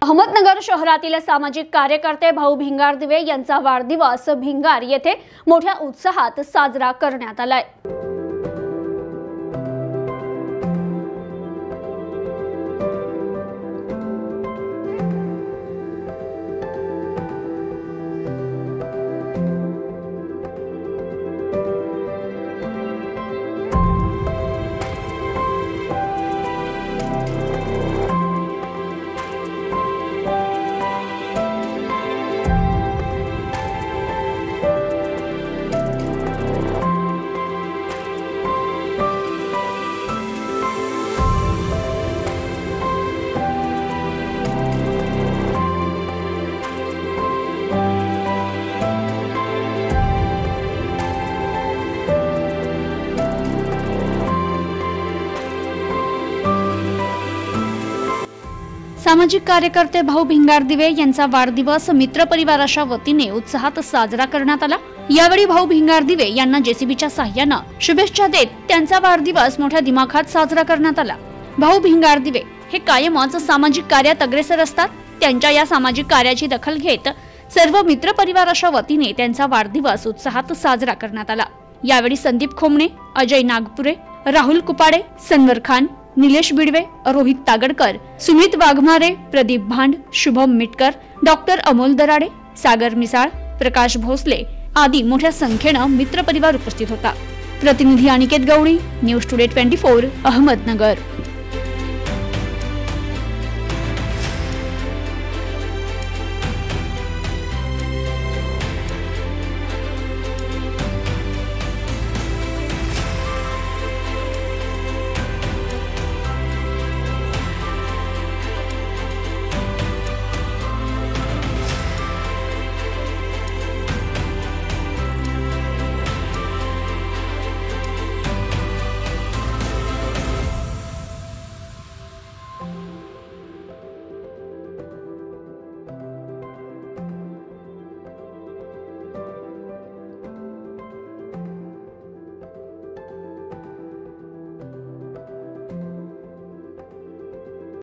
अहमदनगर शहरातील सामाजिक कार्यकर्ते भाऊ भिंगार दिवे यांचा वाढदिवस भिंगार येथे मोठ्या उत्साहात साजरा करण्यात आलाय। सामाजिक कार्यकर्ते भाऊ भिंगार दिवे यांचा वाढदिवस मित्र परिवाराच्या वतीने उत्साहात साजरा करण्यात आला। यावेळी भाऊ भिंगार दिवे यांना जेसीबीच्या सहाय्याने शुभेच्छा देत त्यांचा वाढदिवस मोठ्या दिमाखात साजरा करण्यात आला। भाऊ भिंगार दिवे हे कायमच सामाजिक कार्यात अग्रेसर असतात। त्यांच्या या सामाजिक कार्याची दखल घेत सर्व मित्र परिवाराच्या वतीने त्यांचा वाढदिवस उत्साहात साजरा करण्यात आला। यावेळी संदीप खोमणे, अजय नागपुरे, राहुल कुपाडे, सनवर खान, निलेश बिडवे, रोहित तागडकर, सुमित वाघमारे, प्रदीप भांड, शुभम मिटकर, डॉक्टर अमोल दराडे, सागर मिसाळ, प्रकाश भोसले आदी मोठ्या संख्येने मित्र परिवार उपस्थित होता। प्रतिनिधी अनिकेत गवळी, न्यूज टुडे 24, अहमदनगर।